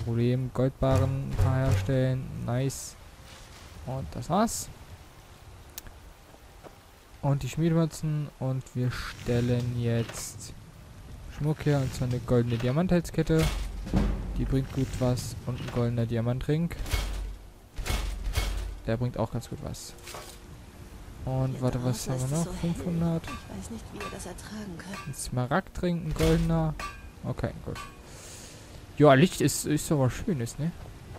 kein Problem. Goldbarren ein paar herstellen. Nice. Und das war's. Und die Schmiedemützen. Und wir stellen jetzt Schmuck her. Und zwar eine goldene Diamanthalskette. Die bringt gut was. Und ein goldener Diamantring. Der bringt auch ganz gut was. Und warte, was haben wir noch? 500. Ich weiß nicht, wie ihr das ertragen könnt. Ein Smaragdring, ein goldener. Okay, gut. Ja, Licht ist aber schönes, ne?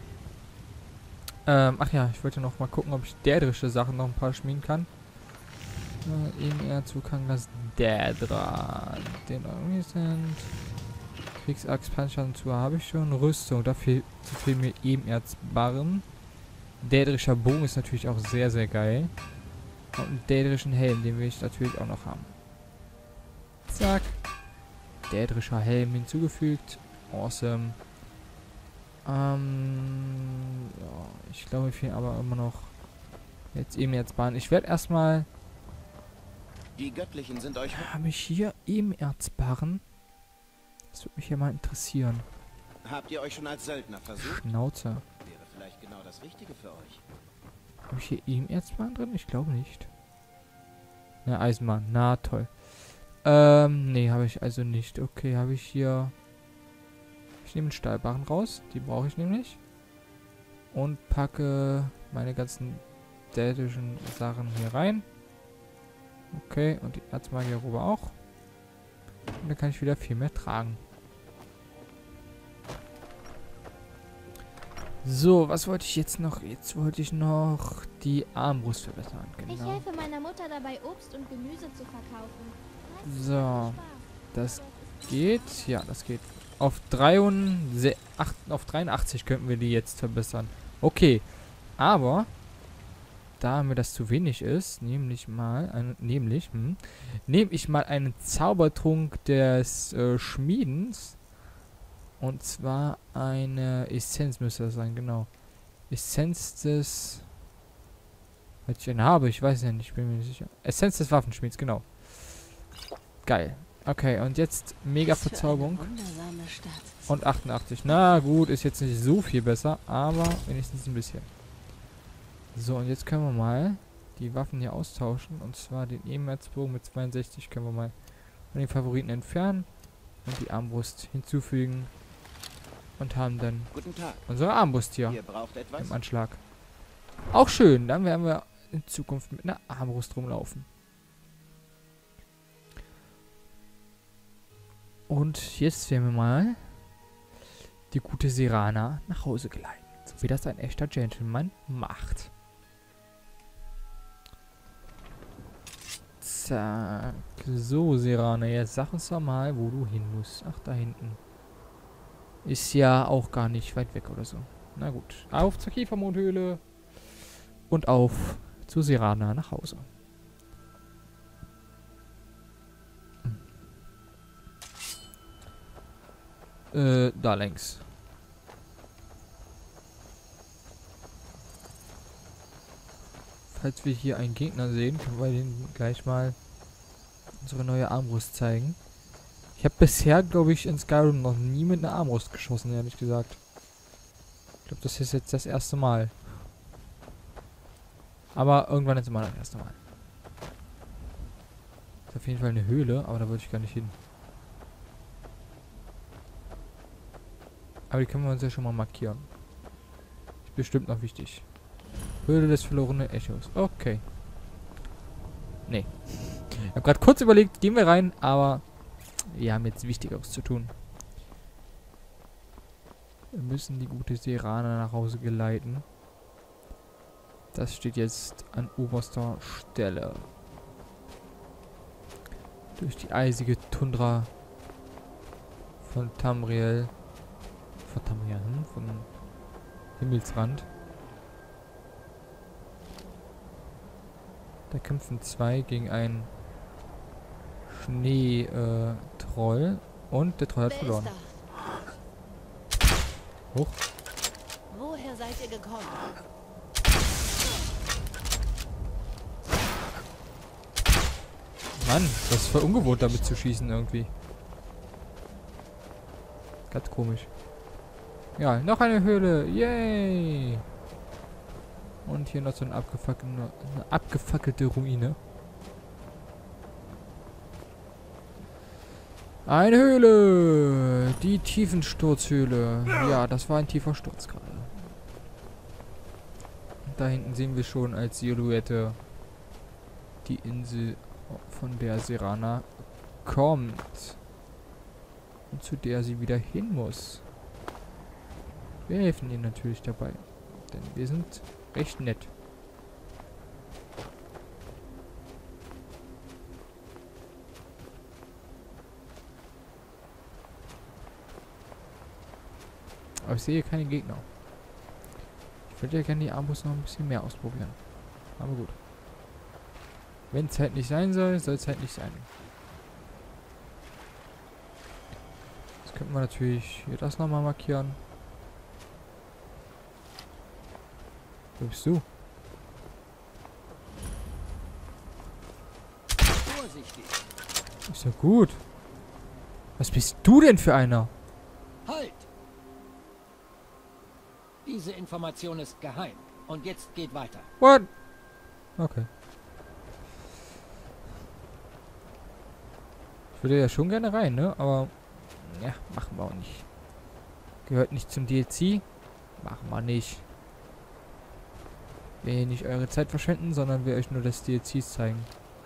Ach ja, ich wollte noch mal gucken, ob ich dädrische Sachen noch ein paar schmieden kann. Ebenerz, wo kann das Dädra? Den sind. Kriegsaxt, Panzern zu habe ich schon. Rüstung, dafür fehlen mir Ebenerzbarren. Dädrischer Bogen ist natürlich auch sehr, sehr geil. Und einen dädrischen Helm, den will ich natürlich auch noch haben. Zack. Dädrischer Helm hinzugefügt. Awesome. Ja, ich glaube, mir fehlen aber immer noch jetzt Ebenerzbarren. Ich werde erstmal... Die Göttlichen sind euch... Habe ich hier Ebenerzbarren? Das würde mich ja mal interessieren. Habt ihr euch schon als Söldner versucht? Schnauze. Wäre vielleicht genau das Richtige für euch. Habe ich hier Ebenerzbarren drin? Ich glaube nicht. Ne, Eisenbahn. Na, toll. Nee, habe ich also nicht. Okay, habe ich hier... Ich nehme einen Stahlbarren raus. Die brauche ich nämlich. Und packe meine ganzen dädrischen Sachen hier rein. Okay, und die Erzmagierrobe auch. Und dann kann ich wieder viel mehr tragen. So, was wollte ich jetzt noch? Jetzt wollte ich noch die Armbrust verbessern. Ich Genau. helfe meiner Mutter dabei, Obst und Gemüse zu verkaufen. So, das geht. Ja, das geht. Auf 83 könnten wir die jetzt verbessern. Okay, aber da mir das zu wenig ist, nehme ich mal einen Zaubertrunk des Schmiedens. Und zwar eine Essenz müsste das sein, genau. Essenz des... Was ich eine habe, ich weiß ja nicht, ich bin mir nicht sicher. Essenz des Waffenschmieds, genau. Geil. Okay, und jetzt mega Verzauberung. Wundersame Stadt. Und 88. Na gut, ist jetzt nicht so viel besser, aber wenigstens ein bisschen. So, und jetzt können wir mal die Waffen hier austauschen. Und zwar den Ebenerzbogen mit 62 können wir mal von den Favoriten entfernen. Und die Armbrust hinzufügen. Und haben dann Guten Tag. unsere Armbrust hier Ihr braucht etwas? im Anschlag. Auch schön, dann werden wir in Zukunft mit einer Armbrust rumlaufen. Und jetzt werden wir mal die gute Serana nach Hause geleiten. So wie das ein echter Gentleman macht. Zack. So, Serana, jetzt sag uns doch mal, wo du hin musst. Ach, da hinten. Ist ja auch gar nicht weit weg oder so. Na gut. Auf zur Kiefermondhöhle. Und auf zu Serana nach Hause. Da längs. Falls wir hier einen Gegner sehen, können wir den gleich mal unsere neue Armbrust zeigen. Ich habe bisher, glaube ich, in Skyrim noch nie mit einer Armbrust geschossen, ehrlich gesagt. Ich glaube, das ist jetzt das erste Mal. Aber irgendwann ist immer das erste Mal. Ist auf jeden Fall eine Höhle, aber da wollte ich gar nicht hin. Aber die können wir uns ja schon mal markieren. Ist bestimmt noch wichtig. Höhle des verlorenen Echos. Okay. Nee. Ich habe gerade kurz überlegt, gehen wir rein, aber wir haben jetzt Wichtigeres zu tun. Wir müssen die gute Serana nach Hause geleiten. Das steht jetzt an oberster Stelle. Durch die eisige Tundra von Tamriel. Von Himmelsrand. Da kämpfen zwei gegen einen Schnee-Troll. Und der Troll hat verloren. Hoch. Woher seid ihr gekommen? Mann, das ist voll ungewohnt, damit zu schießen irgendwie. Ganz komisch. Ja, noch eine Höhle. Yay! Und hier noch so eine abgefackelte Ruine. Eine Höhle! Die Tiefensturzhöhle. Ja, das war ein tiefer Sturz gerade. Da hinten sehen wir schon als Silhouette die Insel, von der Serana kommt. Und zu der sie wieder hin muss. Wir helfen ihr natürlich dabei. Denn wir sind recht nett. Aber ich sehe keine Gegner. Ich würde ja gerne die Armbrust noch ein bisschen mehr ausprobieren. Aber gut. Wenn es halt nicht sein soll, soll es halt nicht sein. Jetzt könnten wir natürlich hier das nochmal markieren. Wo bist du? Vorsichtig. Ist ja gut. Was bist du denn für einer? Halt! Diese Information ist geheim. Und jetzt geht weiter. What? Okay. Ich würde ja schon gerne rein, ne? Aber ja, machen wir auch nicht. Gehört nicht zum DLC. Machen wir nicht. Wir hier nicht eure Zeit verschwenden, sondern wir euch nur das DLCs zeigen.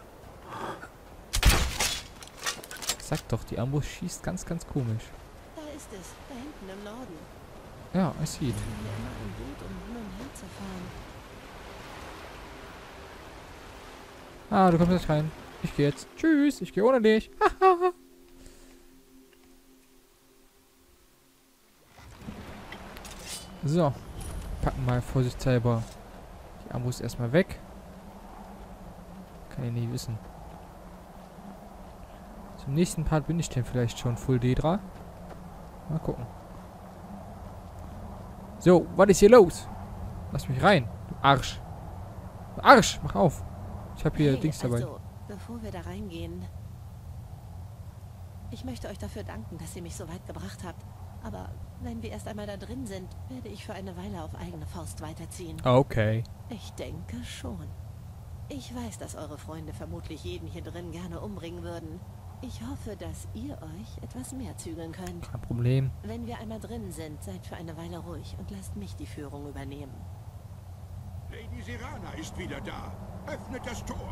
Sagt doch, die Armbrust schießt ganz, ganz komisch. Da ist es, da hinten im Norden. Ja, I see. Ich bin mir immer im Boot, um hin und her zu fahren. Ah, du kommst jetzt rein. Ich gehe jetzt. Tschüss, ich gehe ohne dich. So. Packen mal vorsichtshalber die Armbrust erstmal weg. Kann ich nicht wissen. Zum nächsten Part bin ich denn vielleicht schon Full Dedra. Mal gucken. So, was ist hier los? Lass mich rein, du Arsch. Du Arsch, mach auf. Ich habe hier Hey, Dings dabei. also, bevor wir da reingehen. Ich möchte euch dafür danken, dass ihr mich so weit gebracht habt. Aber wenn wir erst einmal da drin sind, werde ich für eine Weile auf eigene Faust weiterziehen. Okay. Ich denke schon. Ich weiß, dass eure Freunde vermutlich jeden hier drin gerne umbringen würden. Ich hoffe, dass ihr euch etwas mehr zügeln könnt. Kein Problem. Wenn wir einmal drin sind, seid für eine Weile ruhig und lasst mich die Führung übernehmen. Lady Serana ist wieder da. Öffnet das Tor.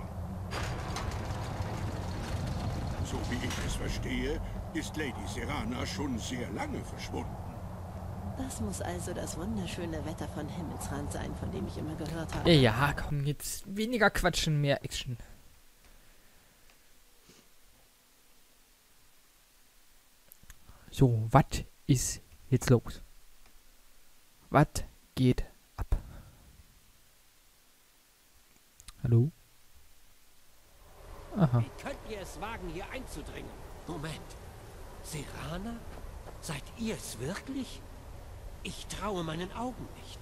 So wie ich es verstehe, ist Lady Serana schon sehr lange verschwunden. Das muss also das wunderschöne Wetter von Himmelsrand sein, von dem ich immer gehört habe. Ja, komm, jetzt weniger quatschen, mehr Action. So, was ist jetzt los? Was geht ab? Hallo? Aha. Wie könnt ihr es wagen, hier einzudringen? Moment. Serana? Seid ihr es wirklich? Ich traue meinen Augen nicht.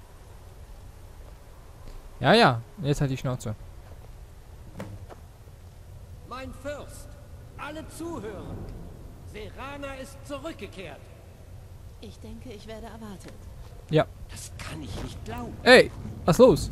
Ja, ja, jetzt halt die Schnauze. Mein Fürst, alle zuhören. Serana ist zurückgekehrt. Ich denke, ich werde erwartet. Ja. Das kann ich nicht glauben. Ey, was los?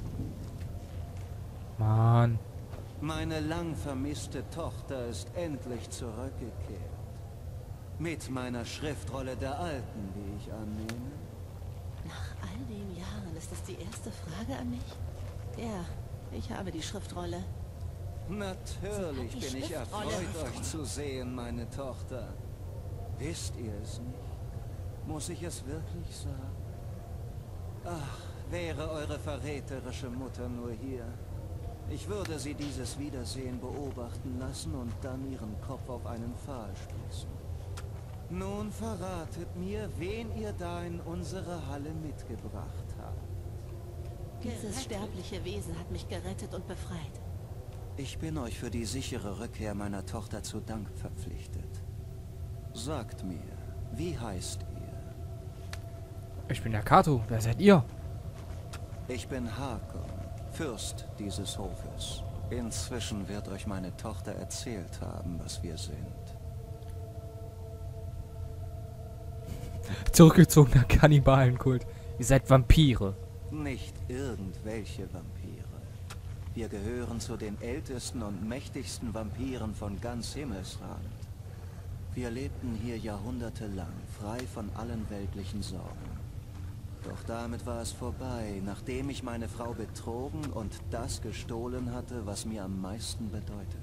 Mann. Meine lang vermisste Tochter ist endlich zurückgekehrt. Mit meiner Schriftrolle der Alten, wie ich annehme. Nach all den Jahren ist das die erste Frage an mich? Ja, ich habe die Schriftrolle. Natürlich Sie hat die bin ich Schriftrolle. erfreut, euch zu sehen, meine Tochter. Wisst ihr es nicht? Muss ich es wirklich sagen? Ach, wäre eure verräterische Mutter nur hier. Ich würde sie dieses Wiedersehen beobachten lassen und dann ihren Kopf auf einen Pfahl spießen. Nun verratet mir, wen ihr da in unsere Halle mitgebracht habt. Dieses sterbliche Wesen hat mich gerettet und befreit. Ich bin euch für die sichere Rückkehr meiner Tochter zu Dank verpflichtet. Sagt mir, wie heißt ihr? Ich bin der Kato. Wer seid ihr? Ich bin Hakon, Fürst dieses Hofes. Inzwischen wird euch meine Tochter erzählt haben, was wir sind. Zurückgezogener Kannibalenkult. Ihr seid Vampire. Nicht irgendwelche Vampire. Wir gehören zu den ältesten und mächtigsten Vampiren von ganz Himmelsrand. Wir lebten hier jahrhundertelang, frei von allen weltlichen Sorgen. Doch damit war es vorbei, nachdem ich meine Frau betrogen und das gestohlen hatte, was mir am meisten bedeutete.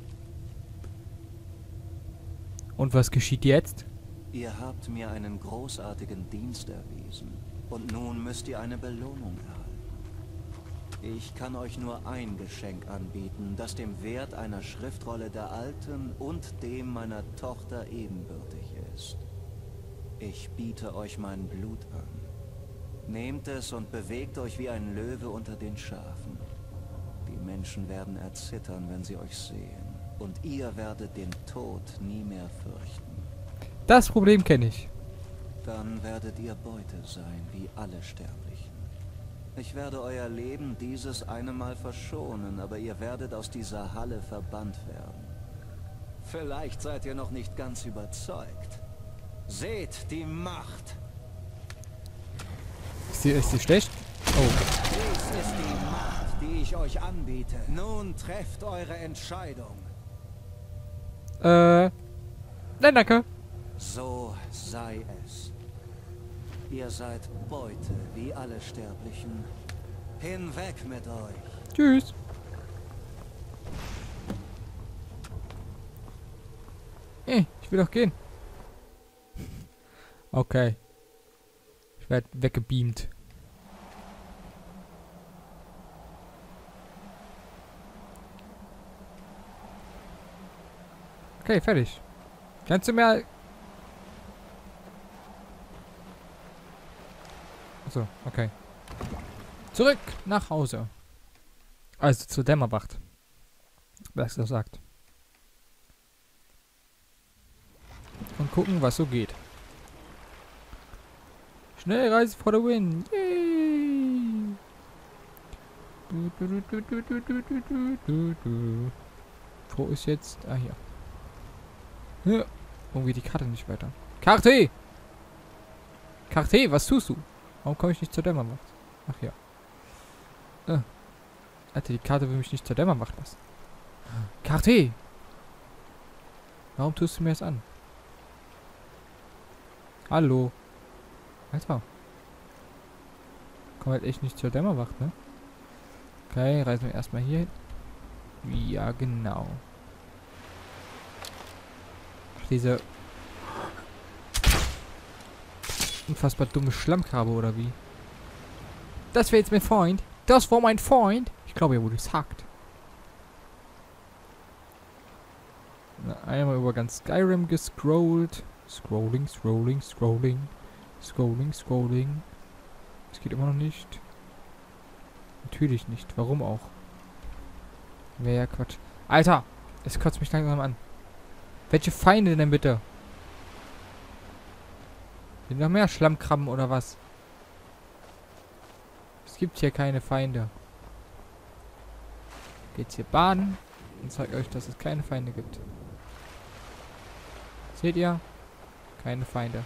Und was geschieht jetzt? Ihr habt mir einen großartigen Dienst erwiesen. Und nun müsst ihr eine Belohnung erhalten. Ich kann euch nur ein Geschenk anbieten, das dem Wert einer Schriftrolle der Alten und dem meiner Tochter ebenbürtig ist. Ich biete euch mein Blut an. Nehmt es und bewegt euch wie ein Löwe unter den Schafen. Die Menschen werden erzittern, wenn sie euch sehen. Und ihr werdet den Tod nie mehr fürchten. Das Problem kenne ich. Dann werdet ihr Beute sein, wie alle Sterblichen. Ich werde euer Leben dieses eine Mal verschonen, aber ihr werdet aus dieser Halle verbannt werden. Vielleicht seid ihr noch nicht ganz überzeugt. Seht die Macht! Ist sie schlecht? Oh. Dies ist die Macht, die ich euch anbiete. Nun trefft eure Entscheidung. Nein, danke. So sei es. Ihr seid Beute, wie alle Sterblichen. Hinweg mit euch. Tschüss. Ich will doch gehen. Okay. Ich werde weggebeamt. Okay, fertig. Kannst du mir... Achso, okay. Zurück nach Hause. Also zur Dämmerwacht. Wer es das sagt. Und gucken, was so geht. Schnellreise for the win. Yay. Wo ist jetzt... Ah, hier. Ja. Irgendwie die Karte nicht weiter. Karte! Karte, was tust du? Warum komme ich nicht zur Dämmerwacht? Ach ja. Alter, die Karte will mich nicht zur Dämmerwacht lassen. Karte! Warum tust du mir das an? Hallo? Alter. Komm halt echt nicht zur Dämmerwacht, ne? Okay, reisen wir erstmal hier hin. Ja, genau. Diese unfassbar dumme Schlammkrabbe, oder wie? Das wäre jetzt mein Freund. Das war mein Freund. Ich glaube, er wurde gesagt. Na, einmal über ganz Skyrim gescrollt. Scrolling. Es geht immer noch nicht. Natürlich nicht. Warum auch? Wäre ja Quatsch. Alter! Es kotzt mich langsam an. Welche Feinde denn bitte? Sind noch mehr Schlammkrabben oder was? Es gibt hier keine Feinde. Geht's hier baden und zeigt euch, dass es keine Feinde gibt. Seht ihr? Keine Feinde.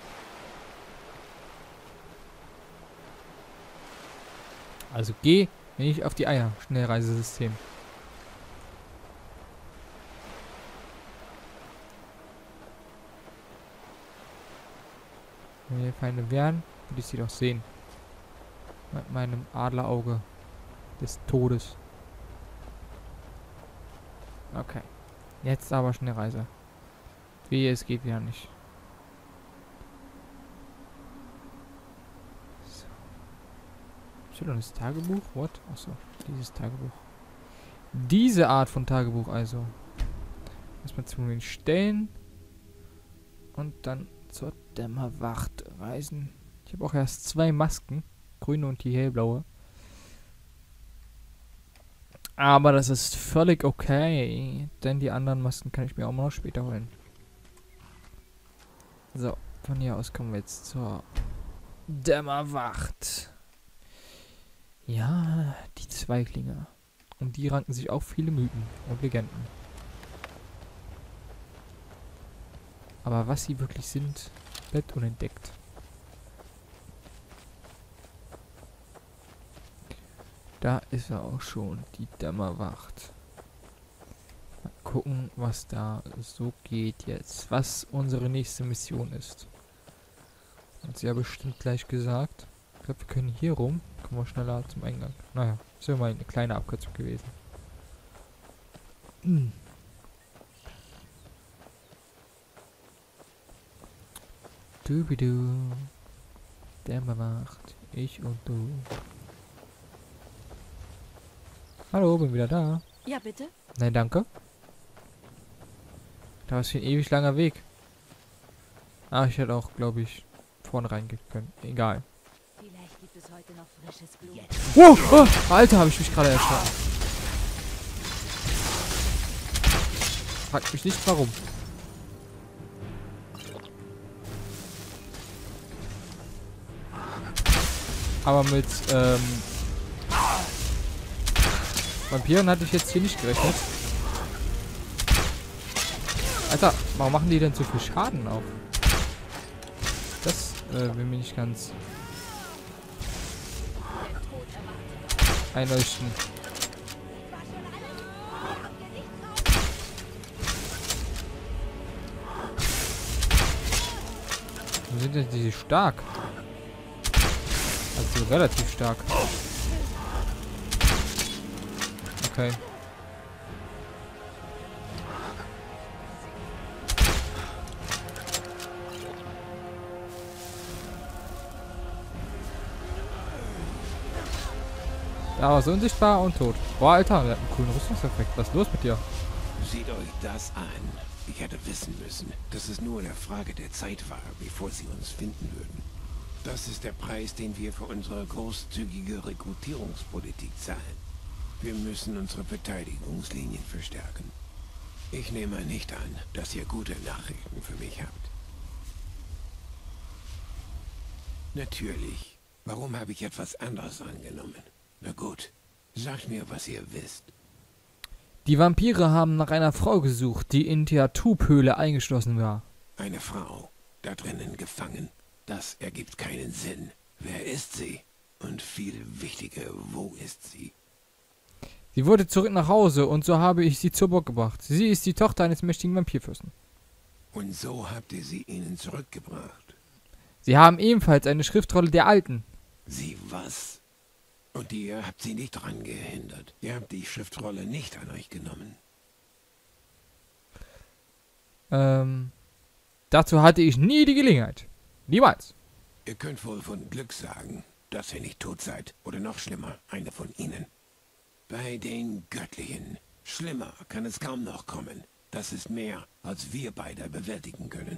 Also geh mir nicht auf die Eier. Schnellreisesystem. Wenn hier Feinde wären, würde ich sie doch sehen. Mit meinem Adlerauge des Todes. Okay. Jetzt aber Schnellreise. Wie es geht wieder nicht. So. Ist da das Tagebuch? What? Achso, dieses Tagebuch. Diese Art von Tagebuch also. Erstmal zu den Stellen. Und dann zur Dämmerwacht reisen. Ich habe auch erst 2 Masken. Grüne und die hellblaue. Aber das ist völlig okay. Denn die anderen Masken kann ich mir auch mal noch später holen. So, von hier aus kommen wir jetzt zur Dämmerwacht. Ja, die Zweiklinge. Um die ranken sich auch viele Mythen und Legenden. Aber was sie wirklich sind, bleibt unentdeckt. Da ist er auch schon, die Dämmerwacht. Mal gucken, was da so geht jetzt. Was unsere nächste Mission ist. Hat sie ja bestimmt gleich gesagt. Ich glaube, wir können hier rum. Kommen wir schneller zum Eingang. Naja, ist ja mal eine kleine Abkürzung gewesen. Dubidu. Dämmerwacht. Ich und du. Hallo, bin wieder da. Ja, bitte? Nein, danke. Da ist ein ewig langer Weg. Ah, ich hätte auch, glaube ich, vorne reingehen können. Egal. Vielleicht gibt es heute noch frisches Blut. Oh, Alter, habe ich mich gerade erschrocken. Fragt mich nicht, warum. Aber mit, Vampiren hatte ich jetzt hier nicht gerechnet. Alter, warum machen die denn so viel Schaden auf? Das will mir nicht ganz einleuchten. Wo sind denn die stark? Also relativ stark. Okay. Da war so unsichtbar und tot. Boah, Alter, der hat einen coolen Rüstungseffekt. Was ist los mit dir? Seht euch das an. Ich hätte wissen müssen, dass es nur eine Frage der Zeit war, bevor sie uns finden würden. Das ist der Preis, den wir für unsere großzügige Rekrutierungspolitik zahlen. Wir müssen unsere Verteidigungslinien verstärken. Ich nehme nicht an, dass ihr gute Nachrichten für mich habt. Natürlich. Warum habe ich etwas anderes angenommen? Na gut, sagt mir, was ihr wisst. Die Vampire haben nach einer Frau gesucht, die in der Tub-Höhle eingeschlossen war. Eine Frau, da drinnen gefangen. Das ergibt keinen Sinn. Wer ist sie? Und viel wichtiger, wo ist sie? Sie wurde zurück nach Hause und so habe ich sie zur Burg gebracht. Sie ist die Tochter eines mächtigen Vampirfürsten. Und so habt ihr sie ihnen zurückgebracht. Sie haben ebenfalls eine Schriftrolle der Alten. Sie was? Und ihr habt sie nicht daran gehindert. Ihr habt die Schriftrolle nicht an euch genommen. Dazu hatte ich nie die Gelegenheit. Niemals. Ihr könnt wohl von Glück sagen, dass ihr nicht tot seid. Oder noch schlimmer, einer von ihnen. Bei den Göttlichen. Schlimmer kann es kaum noch kommen. Das ist mehr, als wir beide bewältigen können.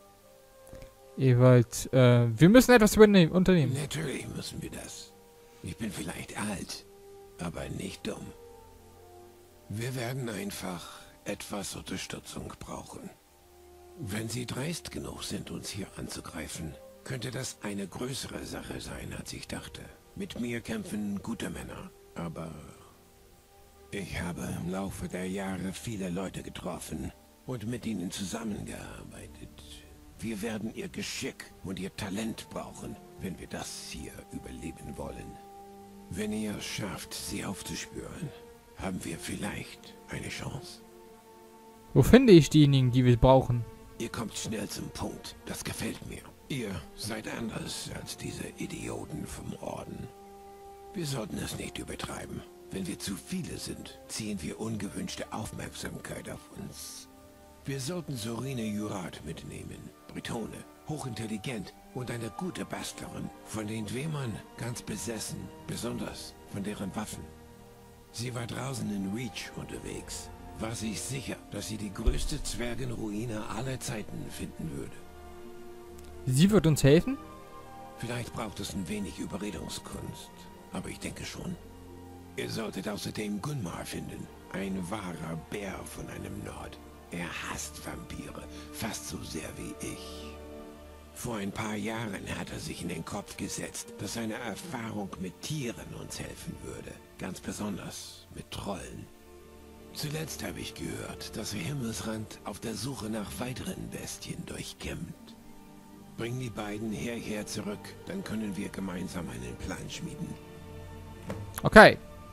Ewald, wir müssen etwas unternehmen. Natürlich müssen wir das. Ich bin vielleicht alt, aber nicht dumm. Wir werden einfach etwas Unterstützung brauchen. Wenn Sie dreist genug sind, uns hier anzugreifen, könnte das eine größere Sache sein, als ich dachte. Mit mir kämpfen gute Männer, aber ich habe im Laufe der Jahre viele Leute getroffen und mit ihnen zusammengearbeitet. Wir werden ihr Geschick und ihr Talent brauchen, wenn wir das hier überleben wollen. Wenn ihr es schafft, sie aufzuspüren, haben wir vielleicht eine Chance. Wo finde ich diejenigen, die wir brauchen? Ihr kommt schnell zum Punkt. Das gefällt mir. Ihr seid anders als diese Idioten vom Orden. Wir sollten es nicht übertreiben. Wenn wir zu viele sind, ziehen wir ungewünschte Aufmerksamkeit auf uns. Wir sollten Sorine Jurat mitnehmen. Bretone, hochintelligent und eine gute Bastlerin, von den Dwemern ganz besessen, besonders von deren Waffen. Sie war draußen in Reach unterwegs. War sich sicher, dass sie die größte Zwergenruine aller Zeiten finden würde. Sie wird uns helfen? Vielleicht braucht es ein wenig Überredungskunst, aber ich denke schon. Ihr solltet außerdem Gunmar finden, ein wahrer Bär von einem Nord. Er hasst Vampire, fast so sehr wie ich. Vor ein paar Jahren hat er sich in den Kopf gesetzt, dass seine Erfahrung mit Tieren uns helfen würde, ganz besonders mit Trollen. Zuletzt habe ich gehört, dass er Himmelsrand auf der Suche nach weiteren Bestien durchkämmt. Bring die beiden hierher zurück, dann können wir gemeinsam einen Plan schmieden. Okay,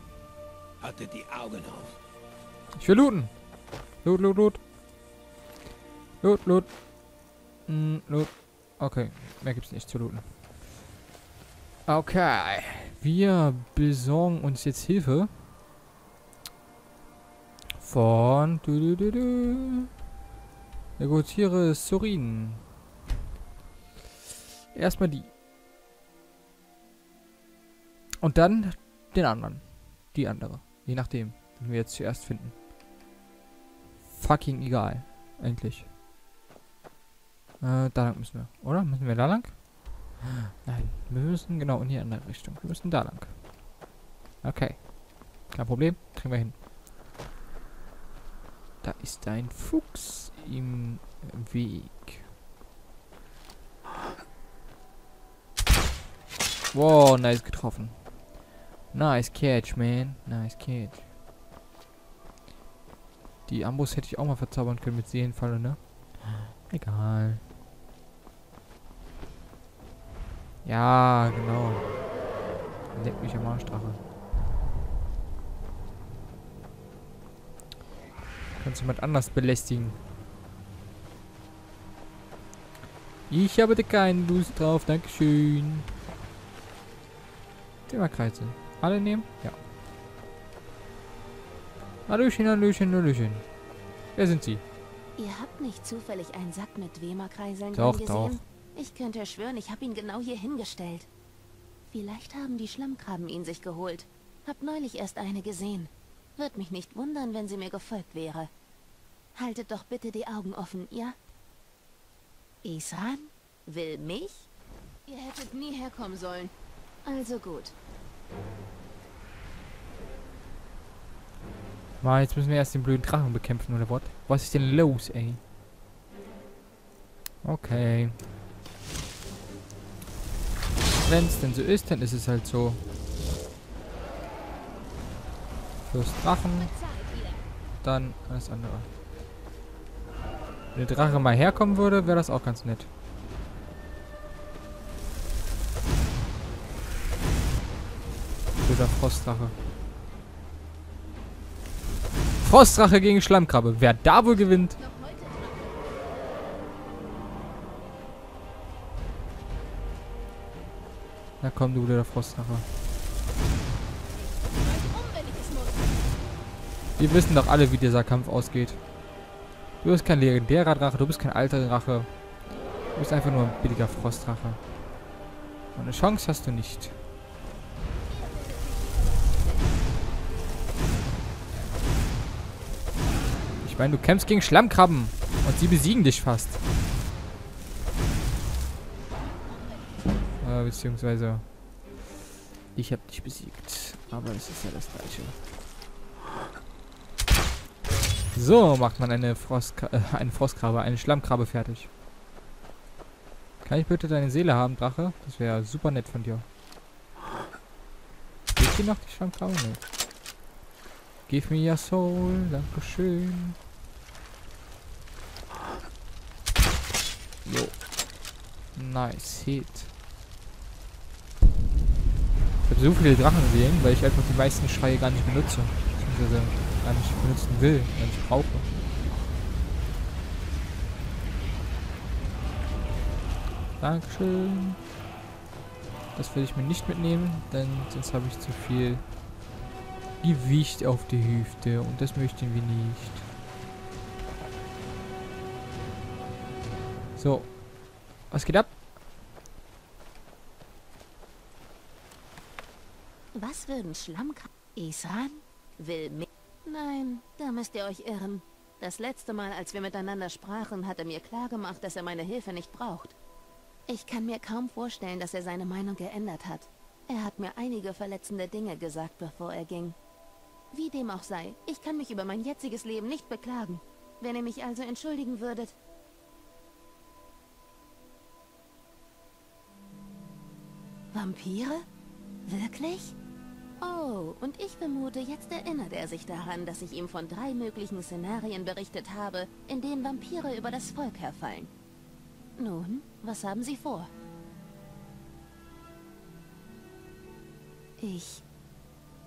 Hatte die Augen auf. Ich will looten. Loot, loot, loot. Loot, loot. Loot. Okay, mehr gibt's nicht zu looten. Okay. Wir besorgen uns jetzt Hilfe. Von... Negotiere Sorin. Erstmal die. Und dann den anderen. Die andere. Je nachdem, den wir jetzt zuerst finden. Fucking egal. Eigentlich. Da lang müssen wir. Oder? Müssen wir da lang? Nein. Wir müssen genau in die andere Richtung. Wir müssen da lang. Okay. Kein Problem. Kriegen wir hin. Da ist ein Fuchs im Weg. Wow, nice getroffen. Nice catch, man. Nice catch. Die Ambus hätte ich auch mal verzaubern können mit Seelenfalle, ne? Egal. Ja, genau. Leck mich am Arschdrache. Kannst du jemand anders belästigen? Ich habe da keine Lust drauf, dankeschön. Thema Kreise. Alle nehmen? Ja. Hallöchen, Hallöchen, Hallöchen. Wer sind Sie? Ihr habt nicht zufällig einen Sack mit Wemerkreiseln Doch, gesehen? doch. Ich könnte schwören, ich habe ihn genau hier hingestellt. Vielleicht haben die Schlammkrabben ihn sich geholt. Hab neulich erst eine gesehen. Würde mich nicht wundern, wenn sie mir gefolgt wäre. Haltet doch bitte die Augen offen, ja? Isan? Will mich? Ihr hättet nie herkommen sollen. Also gut. Mann, jetzt müssen wir erst den blöden Drachen bekämpfen, oder was? Was ist denn los, ey? Okay. Wenn es denn so ist, dann ist es halt so. Fürst Drachen. Dann alles andere. Wenn der Drache mal herkommen würde, wäre das auch ganz nett. Blöder Frostdrache. Frostdrache gegen Schlammkrabbe. Wer da wohl gewinnt? Na komm, du blöder Frostdrache. Wir wissen doch alle, wie dieser Kampf ausgeht. Du bist kein legendärer Drache, du bist kein alter Drache. Du bist einfach nur ein billiger Frostdrache. Und eine Chance hast du nicht. Ich meine, du kämpfst gegen Schlammkrabben. Und sie besiegen dich fast. Beziehungsweise... Ich habe dich besiegt. Aber es ist ja das Gleiche. So macht man eine Frostkrabbe, eine Schlammkrabbe fertig. Kann ich bitte deine Seele haben, Drache? Das wäre super nett von dir. Geht hier noch die Schlammkrabbe? Nee. Give me your soul. Dankeschön. Jo. Nice Hit. Ich habe so viele Drachen gesehen, weil ich einfach die meisten Schreie gar nicht benutze. Beziehungsweise gar nicht benutzen will, gar nicht brauche. Dankeschön. Das will ich mir nicht mitnehmen, denn sonst habe ich zu viel Gewicht auf die Hüfte und das möchten wir nicht. So. Was geht ab? Was würden Schlammkrabben... Isan? Will mich... Nein, da müsst ihr euch irren. Das letzte Mal, als wir miteinander sprachen, hat er mir klargemacht, dass er meine Hilfe nicht braucht. Ich kann mir kaum vorstellen, dass er seine Meinung geändert hat. Er hat mir einige verletzende Dinge gesagt, bevor er ging. Wie dem auch sei, ich kann mich über mein jetziges Leben nicht beklagen. Wenn ihr mich also entschuldigen würdet... Vampire? Wirklich? Oh, und ich vermute, jetzt erinnert er sich daran, dass ich ihm von 3 möglichen Szenarien berichtet habe, in denen Vampire über das Volk herfallen. Nun, was haben Sie vor?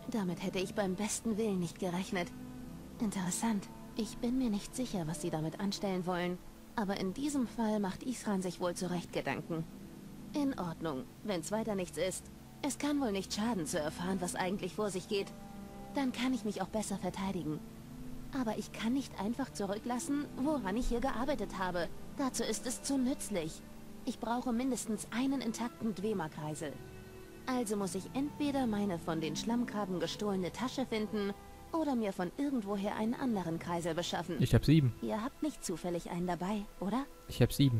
Damit hätte ich beim besten Willen nicht gerechnet. Interessant. Ich bin mir nicht sicher, was sie damit anstellen wollen. Aber in diesem Fall macht Isran sich wohl zurecht Gedanken. In Ordnung, wenn's weiter nichts ist. Es kann wohl nicht schaden zu erfahren, was eigentlich vor sich geht. Dann kann ich mich auch besser verteidigen. Aber ich kann nicht einfach zurücklassen, woran ich hier gearbeitet habe. Dazu ist es zu nützlich. Ich brauche mindestens einen intakten Dwemer-Kreisel. Also muss ich entweder meine von den Schlammkrabben gestohlene Tasche finden oder mir von irgendwoher einen anderen Kreisel beschaffen. Ich habe 7. Ihr habt nicht zufällig einen dabei, oder? Ich habe 7.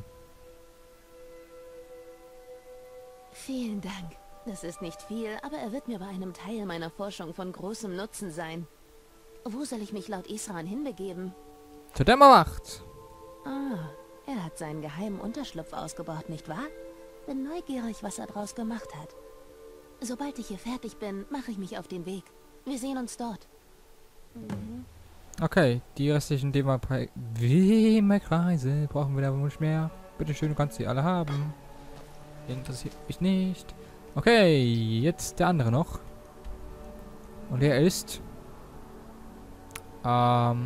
Vielen Dank. Das ist nicht viel, aber er wird mir bei einem Teil meiner Forschung von großem Nutzen sein. Wo soll ich mich laut Isran hinbegeben? Zur Dämmerwacht. Ah, er hat seinen geheimen Unterschlupf ausgebaut, nicht wahr? Bin neugierig, was er draus gemacht hat. Sobald ich hier fertig bin, mache ich mich auf den Weg. Wir sehen uns dort. Okay, die restlichen Dämmerkreise brauchen wir da wohl nicht mehr. Bitte schön, du kannst sie alle haben. Interessiert mich nicht. Okay, jetzt der andere noch. Und der ist... Da.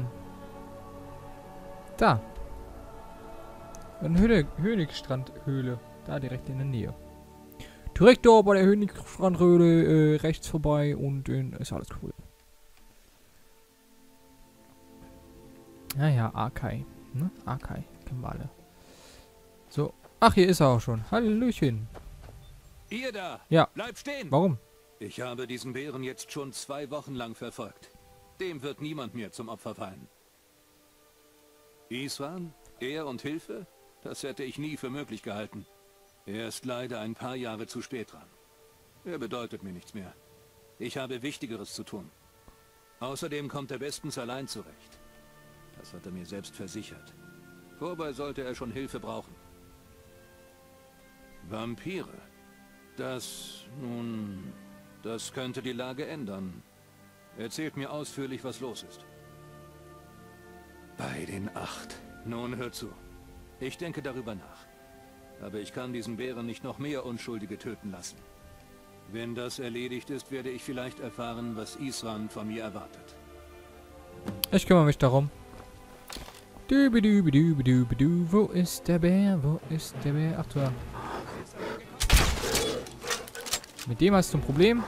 Eine Hönigstrandhöhle. Da direkt in der Nähe. Direkt da bei der Hönigstrandhöhle rechts vorbei und ist alles cool. Naja, Arkai. Ne? Arkai. Kennen wir alle. So. Ach, hier ist er auch schon. Hallöchen. Ihr da! Ja. Bleibt stehen! Warum? Ich habe diesen Bären jetzt schon 2 Wochen lang verfolgt. Dem wird niemand mehr zum Opfer fallen. Isran? Er und Hilfe? Das hätte ich nie für möglich gehalten. Er ist leider ein paar Jahre zu spät dran. Er bedeutet mir nichts mehr. Ich habe Wichtigeres zu tun. Außerdem kommt er bestens allein zurecht. Das hat er mir selbst versichert. Wobei sollte er schon Hilfe brauchen. Vampire? Das könnte die Lage ändern. Erzählt mir ausführlich, was los ist. Bei den 8. Nun hör zu. Ich denke darüber nach. Aber ich kann diesen Bären nicht noch mehr Unschuldige töten lassen. Wenn das erledigt ist, werde ich vielleicht erfahren, was Isran von mir erwartet. Ich kümmere mich darum. Wo ist der Bär? Wo ist der Bär? Ach du. Mit dem hast du ein Problem.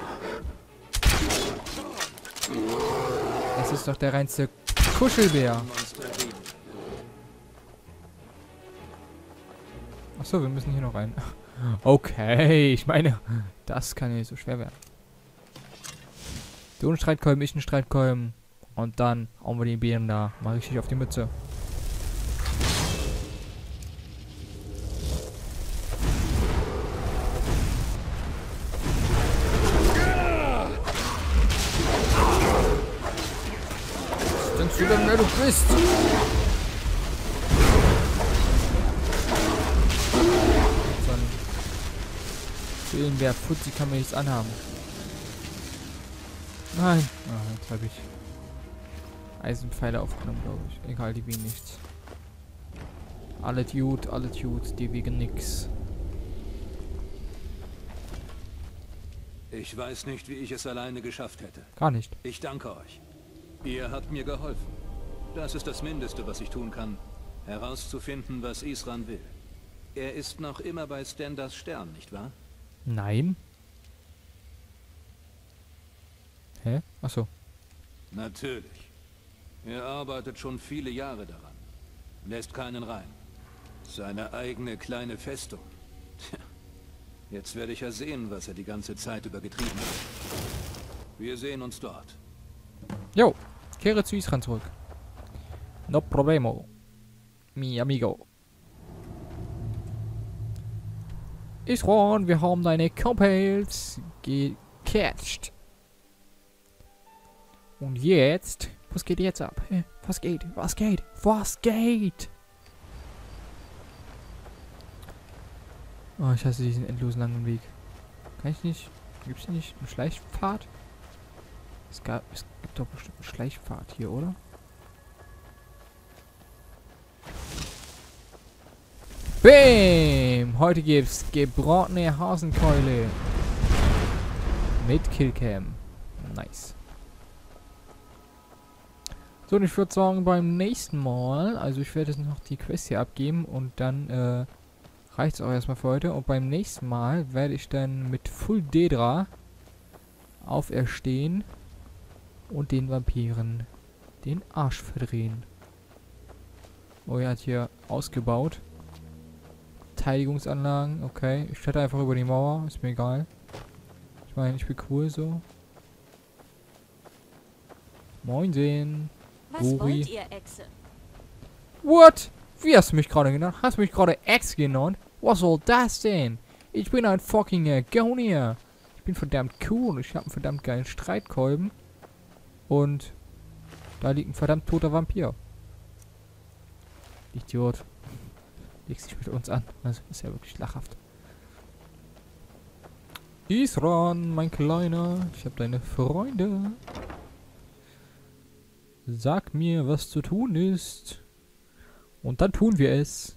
Das ist doch der reinste Kuschelbär. Achso, wir müssen hier noch rein. Okay, ich meine, das kann ja nicht so schwer werden. Du ein Streitkolben, ich ein Streitkolben. Und dann hauen wir den Bären da mal richtig auf die Mütze. Denkst du denn, wer du bist? So ein Seelenbär Fuzzi kann mir nichts anhaben. Nein. Ah, jetzt habe ich Eisenpfeile aufgenommen, glaube ich. Egal, die wiegen nichts. Alle Dude, die wiegen nix. Ich weiß nicht, wie ich es alleine geschafft hätte. Gar nicht. Ich danke euch. Ihr habt mir geholfen. Das ist das Mindeste, was ich tun kann. Herauszufinden, was Isran will. Er ist noch immer bei Stenders Stern, nicht wahr? Nein. Hä? Achso. Natürlich. Er arbeitet schon viele Jahre daran. Lässt keinen rein. Seine eigene kleine Festung. Tja. Jetzt werde ich ja sehen, was er die ganze Zeit über getrieben hat. Wir sehen uns dort. Jo, kehre zu Isran zurück. No problemo. Mi amigo. Isran, wir haben deine Kumpels gecatcht. Und jetzt... Was geht jetzt ab? Was geht? Was geht? Was geht? Oh, ich hasse diesen endlosen langen Weg. Kann ich nicht... Gibt's hier nicht einen Schleichpfad? Es gibt doch bestimmt einen Schleichpfad hier, oder? Bäm! Heute gibt's gebratene Hasenkeule. Mit Killcam. Nice. So, und ich würde sagen, beim nächsten Mal, also ich werde jetzt noch die Quest hier abgeben und dann reicht es auch erstmal für heute. Und beim nächsten Mal werde ich dann mit Full Dedra auferstehen und den Vampiren den Arsch verdrehen. Oh, er hat hier ausgebaut. Verteidigungsanlagen, okay. Ich kletter einfach über die Mauer, ist mir egal. Ich meine, ich bin cool so. Moin sehen. Was Guri. wollt ihr, Echse? What? Wie hast du mich gerade genannt? Hast du mich gerade Ex genannt? Was soll das denn? Ich bin ein fucking Argonier. Ich bin verdammt cool und ich habe einen verdammt geilen Streitkolben. Und da liegt ein verdammt toter Vampir. Idiot. Legst dich mit uns an. Also ist ja wirklich lachhaft. Isran, mein Kleiner. Ich habe deine Freunde. Sag mir, was zu tun ist. Und dann tun wir es.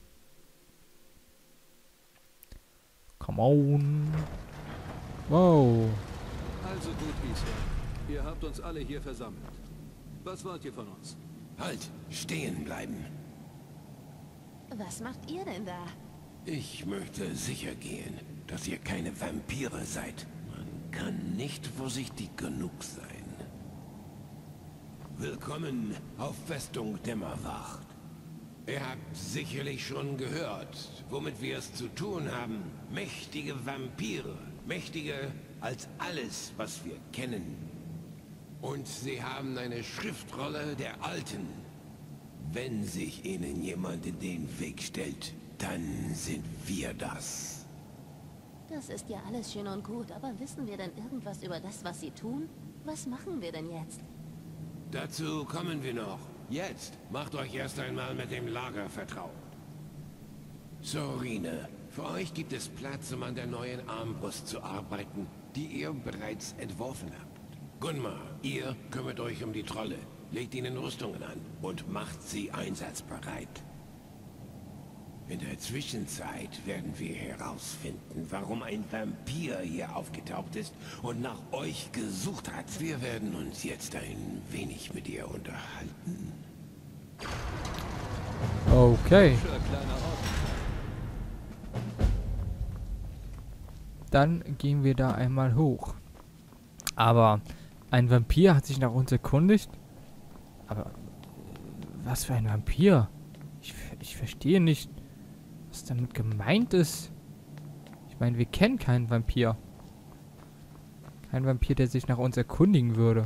Come on. Wow. Also gut, Isra. Ihr habt uns alle hier versammelt. Was wollt ihr von uns? Halt, stehen bleiben. Was macht ihr denn da? Ich möchte sicher gehen, dass ihr keine Vampire seid. Man kann nicht vorsichtig genug sein. Willkommen auf Festung Dämmerwacht. Ihr habt sicherlich schon gehört, womit wir es zu tun haben. Mächtige Vampire. Mächtiger als alles, was wir kennen. Und sie haben eine Schriftrolle der Alten. Wenn sich ihnen jemand in den Weg stellt, dann sind wir das. Das ist ja alles schön und gut, aber wissen wir denn irgendwas über das, was sie tun? Was machen wir denn jetzt? Dazu kommen wir noch. Jetzt macht euch erst einmal mit dem Lager vertraut. Sorine, für euch gibt es Platz, um an der neuen Armbrust zu arbeiten, die ihr bereits entworfen habt. Gunmar, ihr kümmert euch um die Trolle, legt ihnen Rüstungen an und macht sie einsatzbereit. In der Zwischenzeit werden wir herausfinden, warum ein Vampir hier aufgetaucht ist und nach euch gesucht hat. Wir werden uns jetzt ein wenig mit ihr unterhalten. Okay. Schöner kleiner Ort. Dann gehen wir da einmal hoch. Aber ein Vampir hat sich nach uns erkundigt? Aber was für ein Vampir? Ich verstehe nicht, was damit gemeint ist. Ich meine, wir kennen keinen Vampir. Kein Vampir, der sich nach uns erkundigen würde.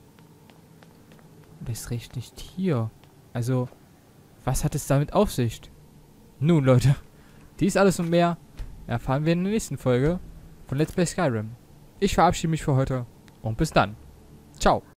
Und ist recht nicht hier. Also, was hat es damit auf sich? Nun, Leute, dies alles und mehr erfahren wir in der nächsten Folge von Let's Play Skyrim. Ich verabschiede mich für heute und bis dann. Ciao.